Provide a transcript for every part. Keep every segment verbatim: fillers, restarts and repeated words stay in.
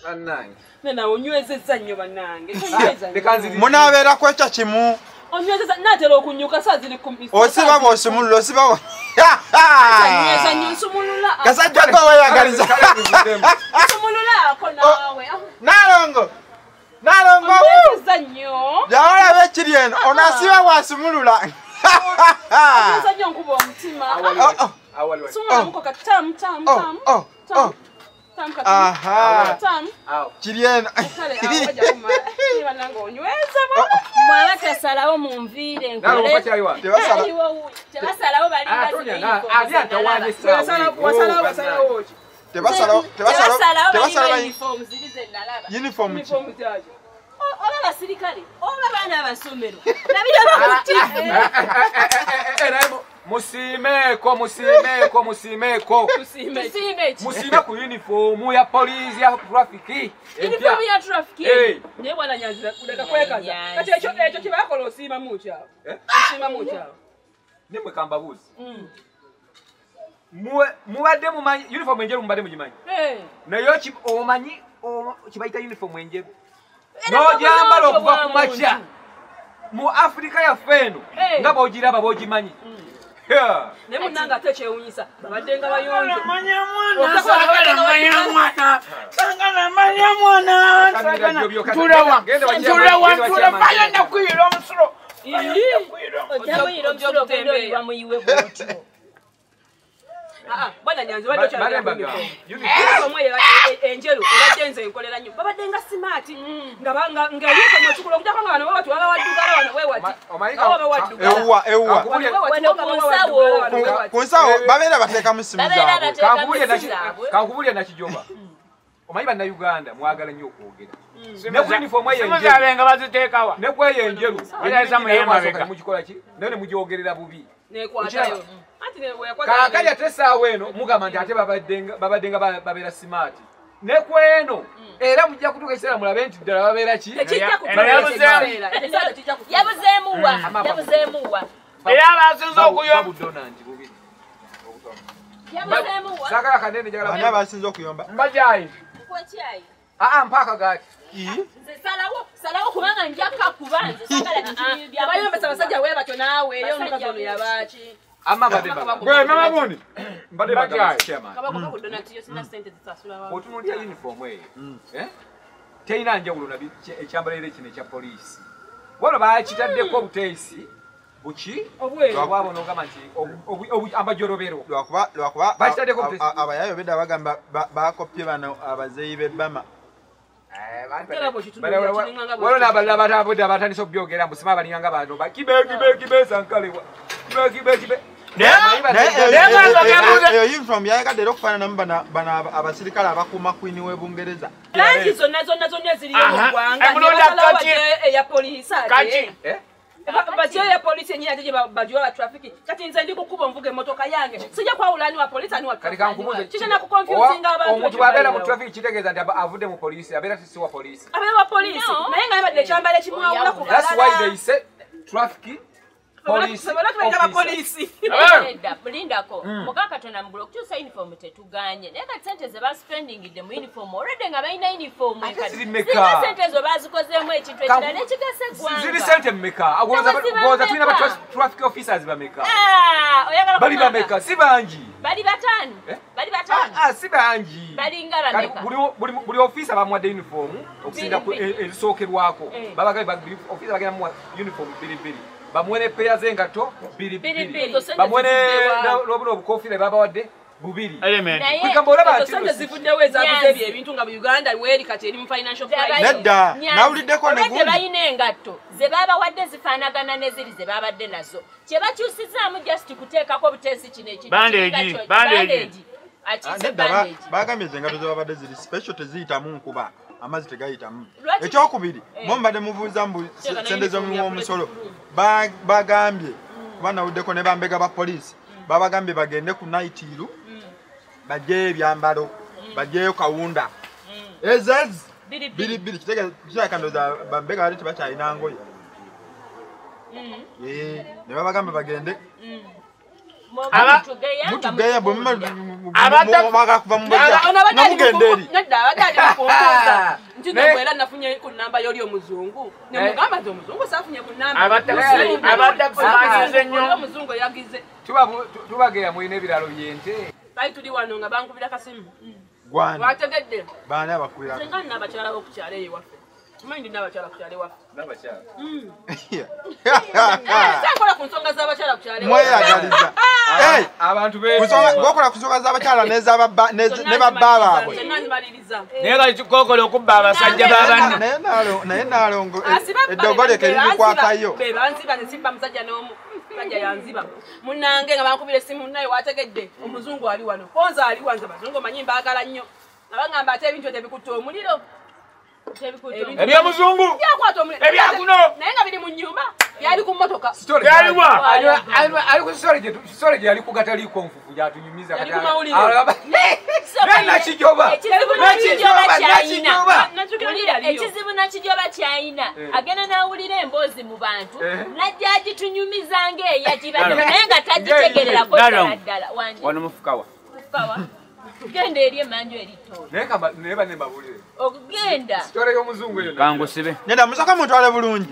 Anange. Nena onywezezza nnyo bannange. Munabeera kwecha kimu. Onywezezza natera okunyuka saa ziri ku misa. Osiba bosumulula osiba bo. Onyweza nnyo nsumulula. Kasajja ko weyagaliza. Nsumulula ko naawe. Nalongo. Nalongo. Onywezezza nnyo. Jawala bekiri eno onasiba wasumulula. Onywezezza nnyo nkuba omutima. Awali wa. Sumulula mukoka tam tam tam. Oh oh. Aha. Tam. Kirieno. Kale awaja kumala. Iba nango onyweza bwana. Mwala tasalawo mu nviire nkole. Nalo mpacha yiwa. Tebasala. Tebasalawo bali Atonya ali atawanye sawa. Wasala wasala wasala wochi. Tebasala. Tebasala. Tebasala uniform zilize nalaba. Uniform ki? Uniform zaje. Oba basirikale. Oba bana abasomero. Nabira bakuti. Era musimeko musimeko musimeko. Tusime. Tusime. Musime ku uniform ya police ya traffic. Uniform ya traffic. Eh. Ne bwana nyanzira kudeka kwekaza. Kati ekyo ekyo kibakola osima mucha. Eh? Osima mucha. Nimwe kamba buzi. Mm. Muwe muwade mu manyi uniform enjeru mbade mu jimanyi. Eh. Nayo ki omanyi kibaita uniform enjeru. No jambalo okuva ku macha. Mu Afrika ya feno ngabo ogiraba bogimanyi. Yeah. Ne munanga tekyewunyisa. Babadenga bayonjo. Manya mwana. Sagala manya mwana. Sagala manya mwana. Tulawa. Tulawa tulawa bala na kwiro omusuro. Ojamu yiro omusuro kendo iwa muyiwe bwotyo. Ah, bwana nyanzi wadde kyalaba uniform omwe enjeru obaddenze enkolera nnyo babadenga smart nga banga nga yiko machukula okujako nga bano watu baba waddugala wano wewati baba waddugala Ewa ewa. Wano kunsawo. Kunsawo babeera bateeka mu simu zaabwe. Kankubulye na kankubulye na kijomba. Omanyi banna Uganda mwagala nnyo okwogera. Ne ku uniform yenjeru. Simuzabenga baziteekawa. Ne ku yenjeru. Bayasa mu yemabeka. Mugikola ki? Ne mugyogerera bubi. ne kwatayo ati ne weya kwatayo kakali atesa weno mugamba nti ate babadenga babadenga babera smart ne kweno era mujja kutuka isera mulabe nti ddala babera ki yabuzeemuwa yabuzeemuwa era abasinze okuyomba yabuzeemuwa sakala kanene jagala bana abasinze okuyomba mbajayi kwa chai ah mpaka gati nze salawo salawo kubanga njaka kubanze sakala nti bayombe sabasajja we batyo nawe leo mukazono yabachi ama badeba bwe mama boni badeba gati chairman kabako kako donatiyo sina sente zitasula wa otunulya uniform eyo eh teina njawulo nabi ekyambalire kino ekya police wano baakitaddeko obuteesi buki obwabona ogamba nti amajorobero lwakuba lwakuba abayayo bedda bagamba bakopye bano abazeeyi b'ebbama wano nabalala batabude abatandisa okubyogera mbusima abalinganga bano kibe kibe kibe sankalewa kibe kibe kibe eyo uniform yayagadde era okufaananamu bano abasirikale abakuuma kwini w'ebungereza langi zonna zonna zonna eziriyo mu ggwanga eya poliisi ate Bajia ya polisi yenyewe aje bajua la trafiki. Kati nze ndi kukuba mvuge motoka yange. Sija kwa ulani wa polisi ani wa trafiki. Chicha na kuconfusing abantu. Omuntu abera mu trafiki kitegeeza ndi avude mu polisi, abera si wa polisi. Abera wa polisi. Naye nga yabadde kyambale kimu awula ku balala. That's why they say traffic police. Sabala tuweka polisi. Edda bulindako. Mugaka tona mbulo kutusa uniform tetuganye. Naye kati sente ze ba spending de mu uniform already nga bayina uniform ekati. Ziri sente zo bazikozeemu ekintu ekirala n'ekigasa eggwanga. Ziri sente mmeka? Agoza tulina ba traffic officers bameka. Ah, oyagala bali bameka si bangi. Bali batano. Bali batano. Ah, si bangi. Bali ngala meka. Buli buli buli officer bamwadde uniform okusinda ku ezisookerwako. Babagaye ba officer bagenda mu uniform biri biri. Bamwene peya zengato biri biri bamwene lobuno obukofire babawadde bubiri kwikamba olaba ati zivuddewo ezabuze ebyo ebintu nga mu Uganda weri kati eri mu financial crisis nedda nawuliddeko ne gundi bayina engatto ze babawadde zifaanagana neziri ze babadde nazo kye bakyusizaamu just kuteekako obuteesi kino ekiri bandage bandage nedda bagambye zengato ze babadde ziri special teziyitamu nkuba amazi tegayitamu ekyokubiri mumbadde mubuuza mbu sente z'omulimu w'omusolo bagambye kuba nawuddeko ne bambega ba poliisi babagambye bagende ku naitiru bajjeyo ebyambalo bajjeyo kawunda ezezi biri biri kitegeeza ndowooza bambega bali tebakyalina ngoye ne babagambye bagende mutugeya bwemma mwagala kuva mubajja namugenderi nedda abadde ali kumbuuza nti nobwera nafunye ku namba y'oli omuzungu nemugamba nti omuzungu saafunye ku namba abadde akusimanyize nnyo omuzungu yagize tubageya mulina ebiralo byente bali tuli wano nga bankubira kasimu gwani wategedde baani abakubira senga nina abakyala b'okukyala eyo waffe kimanyi ndina abakyala kukyala ewaffe sakola ku nsonga z'abakyala kukyala mweyagaliza gokola ku nsonga z'abakyala ne babba baabwe naye kali kokola okubba abasajja babanno naye naalongo eddogoleko eririkwakayo be banziba ne simba musajja n'omu musajja yanziba munnange nga bankubira essimu naye wategedde omuzungu ali wano konza ali wanze abazungu manyi mbaagala nnyo nabangamba ate ebintu tebikutta omuliro ebyomuzungu ebyakuno naye nga biri mu nnyumba yali ku mmotoka byaliwa ali ku storage yali ku gataliiko nfufu gyatunyumiza yali ku mawulire nakijoba ekizibu nakijoba kyayina agenda nawulira emboozi mu bantu najja agitunyumiza ng'eyagibadde naye nga tagitegererako ddala ddala wano mufukawa genda eri emanju eritonaye banne mbabulire okugenda sitole y'omuzungu eyo kangusibe neda musaka mutwale bulungi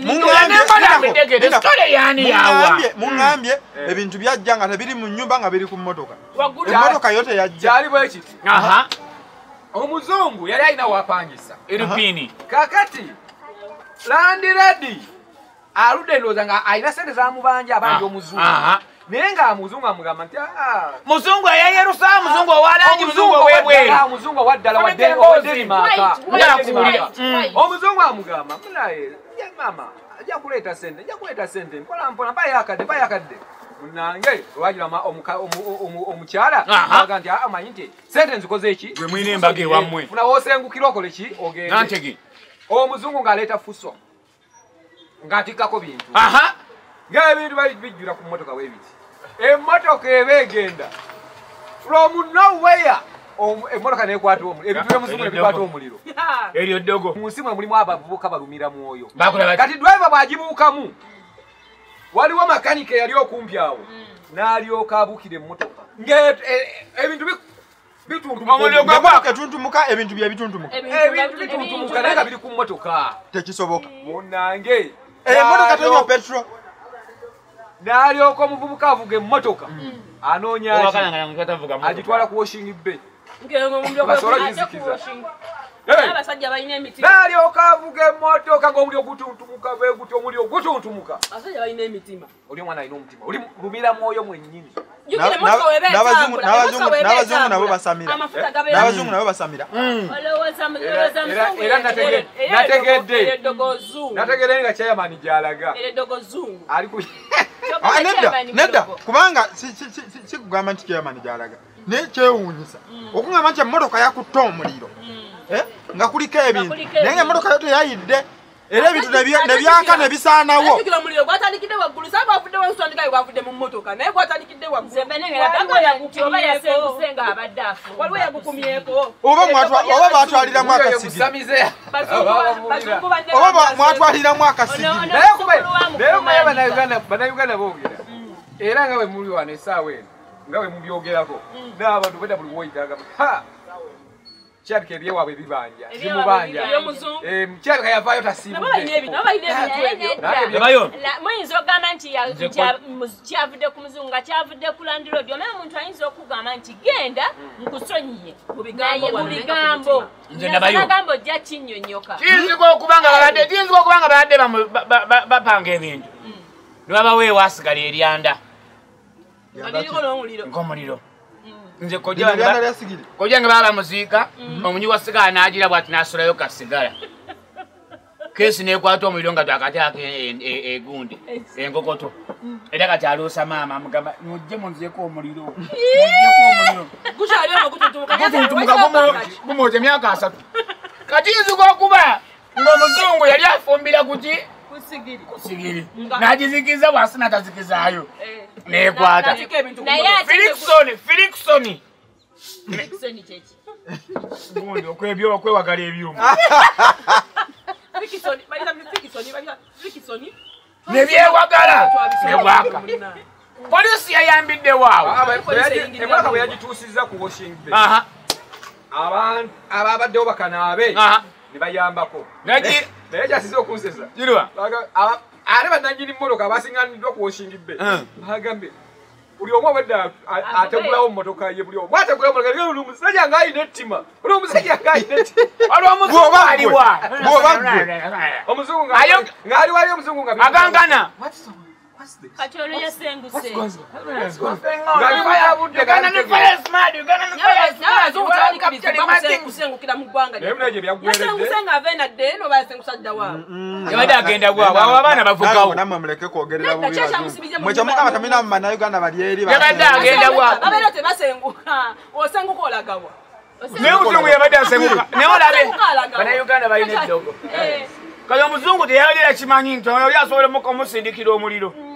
muŋambye ebintu byajja nga tebiri mu nnyumba nga biri ku mmotoka emmotoka yo teyajja kyali bwe kiti omuzungu yali alina wapangisa erupini kakati landiredi aludde ndowooza nga alina sente zamubanja abanja omuzungu naye nga muzungu amugamba nti muzungu eyayerusa muzungu owalangi muzungu owebwera muzungu owaddala wadderimaaka omuzungu amugamba munaye mama ajja kuleeta sente ajja kuleeta sente mpola mpola mpayakadde mpayakadde munange owajira omukyala aga nti amanyi nti sente nzikoze eki gwe mwina embaga ewammwe funa woosengukira okole ki ogende omuzungu ng'aleeta fuso ng'atikkako bintu ng'ebintu bijjula ku mmotoka weebiti emmotoka eba egenda from nowhere emmotoka nekwata omuliro ebintu by'omuzungu nebikwata omuliro eryo ddogo mu nsi mwe mulimu abavubuka balumira mwoyo kati driver bw'agibuukamu waliwo makanika eyali okumpi awo n'alyoka abuukira emmotoka ng'ebintu bituntumuka ebintu bye bituntumuka ebintu bituntumuka naye nga biri ku mmotoka tekisoboka munnange emmotoka tenywa petro n'alyoka omuvubuka avuga emmotoka anoonya agitwala ku washing bay n'alyoka avuga emmotoka ng'omuliro gutuntumuka beguti omuliro gutuntumuka oli omwana alina omutima oli lumira mwoyo mwennyini n'abazungu nabo basamira n'abazungu nabo basamira era nategedde nategedde nga chairman gy'alaga nedda nedda kubanga sikugamba nti chairman gy'alaga naye kyewuunyisa okugamba nti emmotoka yakutta omuliro nga kuliko ebintu naye nga emmotoka yo teyayidde era ebintu nebyaka nebisaanawo oba batwaliramu akasigiri oba mwatwaliramu akasigiri naye bannayuganda boogera era nga bwe muli wano essaawa eno nga bwe mubyogerako n'abantu beda buli woyitagamba kyabika ebyewaabwe bibanja bimubanja kyabika yavaayo muyinza okugamba nti kyavudde ku muzungu nga kyavudde ku landirodi omanye omuntu ayinza okugamba nti genda nkusonyiye naye mu bigambo nagambo ojja kinnyonnyoka kiyinzika okuba nga babadde bapanga ebintu ne babaweewo asigala eryanda ng'omuliro nze kojja nga baba bamuziika omunyi wa sigala n'agira bw'ati n'asulayo kasigala keesi n'ekwata omuliro nga twakateako egundi enkokoto era kati aluusa maama amugamba mujje munziyeko omuliro gutuntumuka gumwoza emyaka asatu kati yinzika okuba ng'omuzungu yali afumbira kuki kusigiri n'agizikiza bw'asi natazikizaayo nekwata Filikisoni Filikisoni gundi okwebyo okwewagala ebyuma nebyewagala nebwaka Polisi yayambidde waawo. Emmotoka bwe yagituusizza ku Washing Bay. Ababaddewo bakanaabe ne bayambako. Naye kyasize okunsesa. Ate bannannyini mmotoka abasiŋŋaniddwa ku Washing Bay bagambye buli omu obadde ategulawo mmotoka ye buli omu ategulawo mmotoka buli omusajja ng'alina ettima buli omusajja ng'alina ettima waliwo omuzungu aliwa omuzungu ng'ali wali omuzungu nga agangana kati olwo yasenguse yabadde agenda gwawo abo abaana bavugawo namwe muleke kwogerera bubi mwekyo mukama tamina mu bannayuganda bali eri yabadde agenda gwawo abaana tebasenguka osenguka olagawa naye omuzungu yabadde asenguka naye olabe bannayuganda balina eddogo kale omuzungu teyalira kimanyi nti oyo asobola omusindikira omuliro